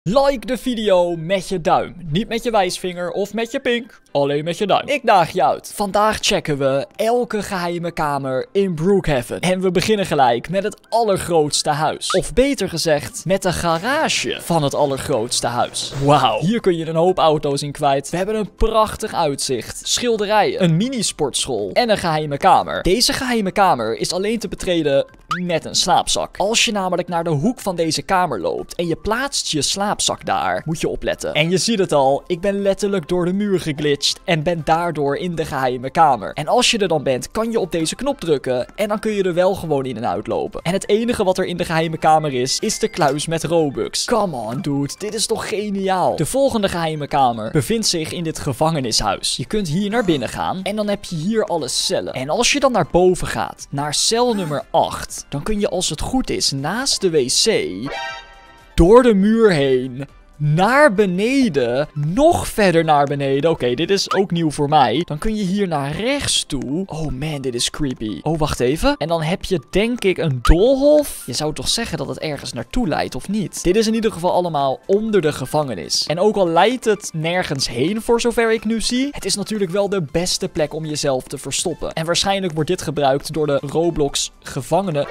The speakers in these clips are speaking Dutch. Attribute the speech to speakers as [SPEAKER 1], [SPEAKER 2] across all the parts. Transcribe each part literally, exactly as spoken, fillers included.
[SPEAKER 1] Like de video met je duim. Niet met je wijsvinger of met je pink. Alleen met je duim. Ik daag je uit. Vandaag checken we elke geheime kamer in Brookhaven. En we beginnen gelijk met het allergrootste huis. Of beter gezegd, met de garage van het allergrootste huis. Wauw. Hier kun je een hoop auto's in kwijt. We hebben een prachtig uitzicht. Schilderijen, een mini-sportschool en een geheime kamer. Deze geheime kamer is alleen te betreden met een slaapzak. Als je namelijk naar de hoek van deze kamer loopt en je plaatst je slaapzak daar, moet je opletten. En je ziet het al, ik ben letterlijk door de muur geglitcht en ben daardoor in de geheime kamer. En als je er dan bent, kan je op deze knop drukken en dan kun je er wel gewoon in en uit lopen. En het enige wat er in de geheime kamer is, is de kluis met Robux. Come on dude, dit is toch geniaal. De volgende geheime kamer bevindt zich in dit gevangenishuis. Je kunt hier naar binnen gaan en dan heb je hier alle cellen. En als je dan naar boven gaat, naar cel nummer acht, dan kun je als het goed is naast de wc door de muur heen naar beneden, nog verder naar beneden. Oké, okay, dit is ook nieuw voor mij. Dan kun je hier naar rechts toe. Oh man, dit is creepy. Oh, wacht even. En dan heb je denk ik een doolhof. Je zou toch zeggen dat het ergens naartoe leidt, of niet? Dit is in ieder geval allemaal onder de gevangenis. En ook al leidt het nergens heen, voor zover ik nu zie, het is natuurlijk wel de beste plek om jezelf te verstoppen. En waarschijnlijk wordt dit gebruikt door de Roblox gevangenen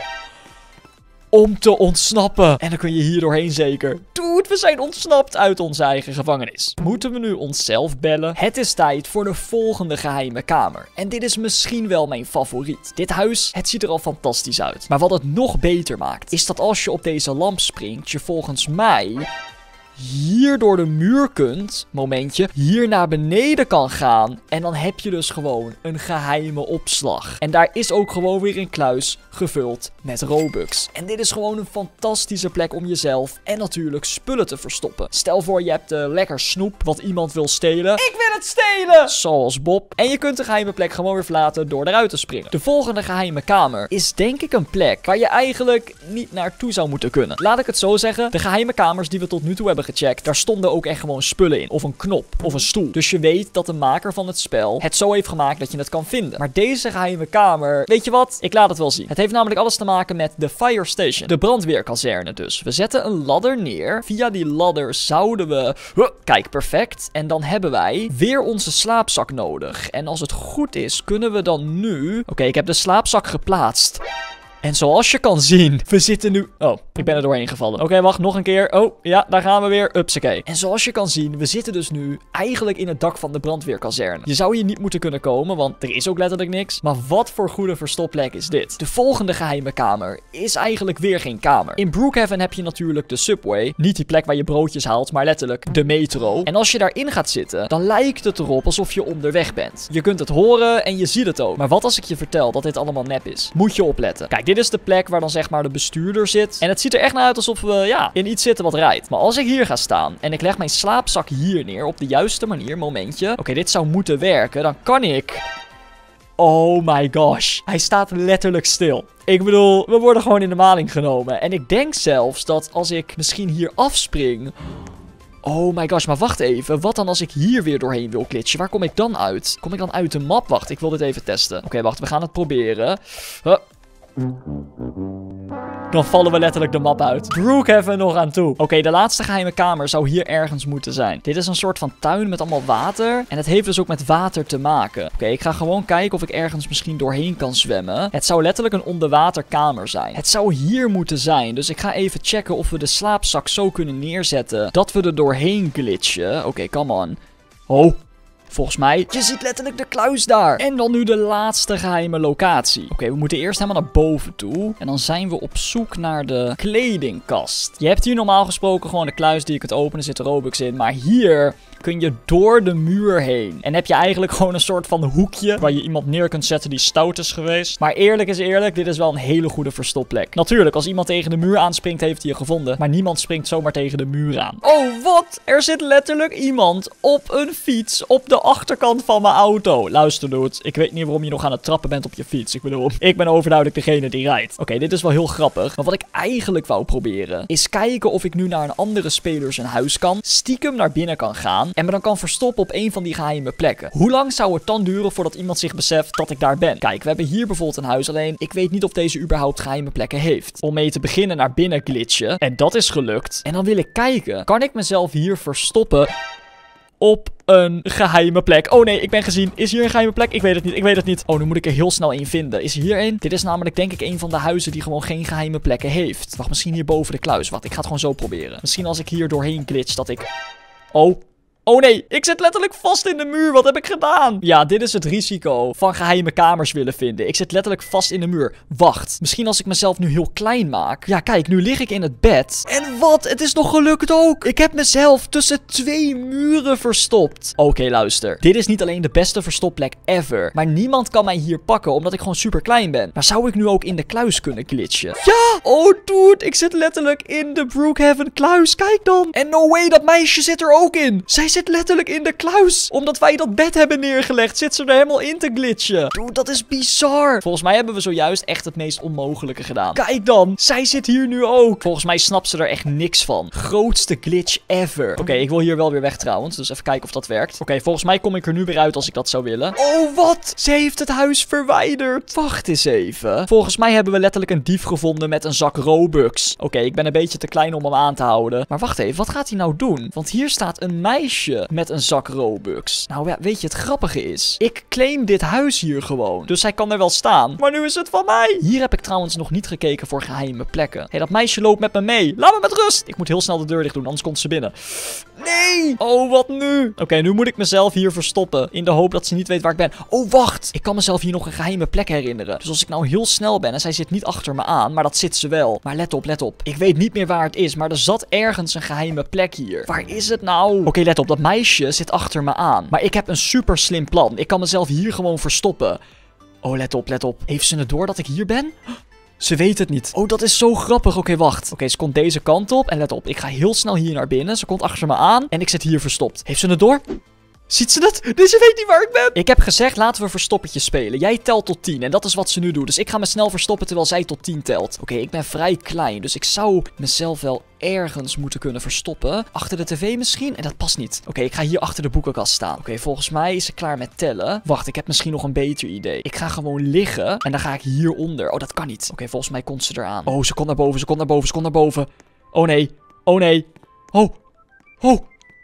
[SPEAKER 1] om te ontsnappen. En dan kun je hier doorheen zeker. Dude, we zijn ontsnapt uit onze eigen gevangenis. Moeten we nu onszelf bellen? Het is tijd voor de volgende geheime kamer. En dit is misschien wel mijn favoriet. Dit huis, het ziet er al fantastisch uit. Maar wat het nog beter maakt, is dat als je op deze lamp springt, je volgens mij hier door de muur kunt, momentje, hier naar beneden kan gaan. En dan heb je dus gewoon een geheime opslag. En daar is ook gewoon weer een kluis gevuld met Robux. En dit is gewoon een fantastische plek om jezelf en natuurlijk spullen te verstoppen. Stel voor je hebt uh, lekker snoep wat iemand wil stelen. Ik wil het stelen! Zoals Bob. En je kunt de geheime plek gewoon weer verlaten door eruit te springen. De volgende geheime kamer is denk ik een plek waar je eigenlijk niet naartoe zou moeten kunnen. Laat ik het zo zeggen, de geheime kamers die we tot nu toe hebben gecheckt, daar stonden ook echt gewoon spullen in. Of een knop. Of een stoel. Dus je weet dat de maker van het spel het zo heeft gemaakt dat je het kan vinden. Maar deze geheime kamer, weet je wat? Ik laat het wel zien. Het heeft namelijk alles te maken met de fire station. De brandweerkazerne dus. We zetten een ladder neer. Via die ladder zouden we... Huh, kijk, perfect. En dan hebben wij weer onze slaapzak nodig. En als het goed is, kunnen we dan nu... Oké, okay, ik heb de slaapzak geplaatst. En zoals je kan zien, we zitten nu... Oh, ik ben er doorheen gevallen. Oké, okay, wacht, nog een keer. Oh, ja, daar gaan we weer. Upsakee. En zoals je kan zien, we zitten dus nu eigenlijk in het dak van de brandweerkazerne. Je zou hier niet moeten kunnen komen, want er is ook letterlijk niks. Maar wat voor goede verstopplek is dit? De volgende geheime kamer is eigenlijk weer geen kamer. In Brookhaven heb je natuurlijk de subway. Niet die plek waar je broodjes haalt, maar letterlijk de metro. En als je daarin gaat zitten, dan lijkt het erop alsof je onderweg bent. Je kunt het horen en je ziet het ook. Maar wat als ik je vertel dat dit allemaal nep is? Moet je opletten. Kijk, dit is de plek waar dan zeg maar de bestuurder zit. En het ziet er echt naar uit alsof we, ja, in iets zitten wat rijdt. Maar als ik hier ga staan en ik leg mijn slaapzak hier neer op de juiste manier, momentje. Oké, okay, dit zou moeten werken. Dan kan ik... Oh my gosh. Hij staat letterlijk stil. Ik bedoel, we worden gewoon in de maling genomen. En ik denk zelfs dat als ik misschien hier afspring... Oh my gosh, maar wacht even. Wat dan als ik hier weer doorheen wil glitchen? Waar kom ik dan uit? Kom ik dan uit de map? Wacht, ik wil dit even testen. Oké, okay, wacht, we gaan het proberen. Huh. Dan vallen we letterlijk de map uit. Brookhaven nog aan toe. Oké, okay, de laatste geheime kamer zou hier ergens moeten zijn. Dit is een soort van tuin met allemaal water. En het heeft dus ook met water te maken. Oké, okay, ik ga gewoon kijken of ik ergens misschien doorheen kan zwemmen. Het zou letterlijk een onderwaterkamer zijn. Het zou hier moeten zijn. Dus ik ga even checken of we de slaapzak zo kunnen neerzetten dat we er doorheen glitchen. Oké, okay, come on. Oh. Volgens mij, je ziet letterlijk de kluis daar. En dan nu de laatste geheime locatie. Oké, okay, we moeten eerst helemaal naar boven toe. En dan zijn we op zoek naar de kledingkast. Je hebt hier normaal gesproken gewoon de kluis die je kunt openen. Er zit Robux in. Maar hier kun je door de muur heen. En heb je eigenlijk gewoon een soort van hoekje waar je iemand neer kunt zetten die stout is geweest. Maar eerlijk is eerlijk, dit is wel een hele goede verstopplek. Natuurlijk, als iemand tegen de muur aanspringt, heeft hij je gevonden. Maar niemand springt zomaar tegen de muur aan. Oh, wat? Er zit letterlijk iemand op een fiets op de de achterkant van mijn auto. Luister, dude. Ik weet niet waarom je nog aan het trappen bent op je fiets. Ik bedoel, ik ben overduidelijk degene die rijdt. Oké, okay, dit is wel heel grappig. Maar wat ik eigenlijk wou proberen, is kijken of ik nu naar een andere speler zijn huis kan, stiekem naar binnen kan gaan en me dan kan verstoppen op een van die geheime plekken. Hoe lang zou het dan duren voordat iemand zich beseft dat ik daar ben? Kijk, we hebben hier bijvoorbeeld een huis, alleen ik weet niet of deze überhaupt geheime plekken heeft. Om mee te beginnen naar binnen glitchen. En dat is gelukt. En dan wil ik kijken, kan ik mezelf hier verstoppen op een geheime plek? Oh nee, ik ben gezien. Is hier een geheime plek? Ik weet het niet. Ik weet het niet. Oh, nu moet ik er heel snel één vinden. Is hier één? Dit is namelijk denk ik een van de huizen die gewoon geen geheime plekken heeft. Wacht, misschien hier boven de kluis. Wacht, ik ga het gewoon zo proberen. Misschien als ik hier doorheen glitch dat ik... Oh... Oh nee, ik zit letterlijk vast in de muur. Wat heb ik gedaan? Ja, dit is het risico van geheime kamers willen vinden. Ik zit letterlijk vast in de muur. Wacht, misschien als ik mezelf nu heel klein maak. Ja, kijk, nu lig ik in het bed. En wat? Het is nog gelukt ook. Ik heb mezelf tussen twee muren verstopt. Oké, okay, luister. Dit is niet alleen de beste verstopplek ever. Maar niemand kan mij hier pakken, omdat ik gewoon super klein ben. Maar zou ik nu ook in de kluis kunnen glitchen? Ja! Oh, dude, ik zit letterlijk in de Brookhaven kluis. Kijk dan. En no way, dat meisje zit er ook in. Zij zit zit letterlijk in de kluis. Omdat wij dat bed hebben neergelegd, zit ze er helemaal in te glitchen. Dude, dat is bizar. Volgens mij hebben we zojuist echt het meest onmogelijke gedaan. Kijk dan, zij zit hier nu ook. Volgens mij snapt ze er echt niks van. Grootste glitch ever. Oké, okay, ik wil hier wel weer weg trouwens. Dus even kijken of dat werkt. Oké, okay, volgens mij kom ik er nu weer uit als ik dat zou willen. Oh, wat? Ze heeft het huis verwijderd. Wacht eens even. Volgens mij hebben we letterlijk een dief gevonden met een zak Robux. Oké, okay, ik ben een beetje te klein om hem aan te houden. Maar wacht even, wat gaat hij nou doen? Want hier staat een meisje met een zak Robux. Nou ja, weet je, het grappige is, ik claim dit huis hier gewoon. Dus hij kan er wel staan. Maar nu is het van mij. Hier heb ik trouwens nog niet gekeken voor geheime plekken. Hé, hey, dat meisje loopt met me mee. Laat me met rust. Ik moet heel snel de deur dicht doen, anders komt ze binnen. Nee. Oh, wat nu? Oké, okay, nu moet ik mezelf hier verstoppen. In de hoop dat ze niet weet waar ik ben. Oh, wacht. Ik kan mezelf hier nog een geheime plek herinneren. Dus als ik nou heel snel ben en zij zit niet achter me aan, maar dat zit ze wel. Maar let op, let op. Ik weet niet meer waar het is, maar er zat ergens een geheime plek hier. Waar is het nou? Oké, okay, let op. Dat meisje zit achter me aan. Maar ik heb een super slim plan. Ik kan mezelf hier gewoon verstoppen. Oh, let op, let op. Heeft ze het door dat ik hier ben? Ze weet het niet. Oh, dat is zo grappig. Oké, okay, wacht. Oké, okay, ze komt deze kant op. En let op, ik ga heel snel hier naar binnen. Ze komt achter me aan. En ik zit hier verstopt. Heeft ze het door? Ziet ze dat? Nee, ze weet niet waar ik ben. Ik heb gezegd, laten we verstoppertje spelen. Jij telt tot tien. En dat is wat ze nu doet. Dus ik ga me snel verstoppen terwijl zij tot tien telt. Oké, okay, ik ben vrij klein. Dus ik zou mezelf wel ergens moeten kunnen verstoppen. Achter de tv misschien? En dat past niet. Oké, okay, ik ga hier achter de boekenkast staan. Oké, okay, volgens mij is ze klaar met tellen. Wacht, ik heb misschien nog een beter idee. Ik ga gewoon liggen. En dan ga ik hieronder. Oh, dat kan niet. Oké, okay, volgens mij komt ze eraan. Oh, ze komt naar boven. Ze komt naar boven. Ze komt naar boven. Oh nee. Oh nee. Oh. Oh.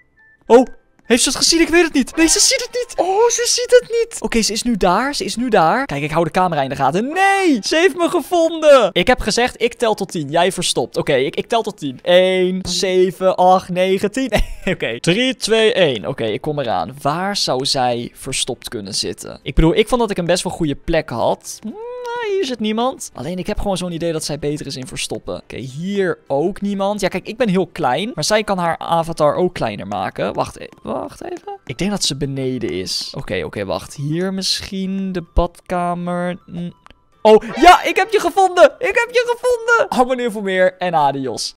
[SPEAKER 1] Oh. Heeft ze het gezien? Ik weet het niet. Nee, ze ziet het niet. Oh, ze ziet het niet. Oké, okay, ze is nu daar. Ze is nu daar. Kijk, ik hou de camera in de gaten. Nee, ze heeft me gevonden. Ik heb gezegd, ik tel tot tien. Jij verstopt. Oké, okay, ik, ik tel tot tien. één, zeven, acht, negen, tien. Oké, okay. drie, twee, één. Oké, okay, ik kom eraan. Waar zou zij verstopt kunnen zitten? Ik bedoel, ik vond dat ik een best wel goede plek had. Hier zit niemand. Alleen ik heb gewoon zo'n idee dat zij beter is in verstoppen. Oké, okay, hier ook niemand. Ja, kijk, ik ben heel klein. Maar zij kan haar avatar ook kleiner maken. Wacht, e wacht even. Ik denk dat ze beneden is. Oké, okay, oké, okay, wacht. Hier misschien de badkamer. Hm. Oh, ja, ik heb je gevonden. Ik heb je gevonden. Abonneer voor meer en adios.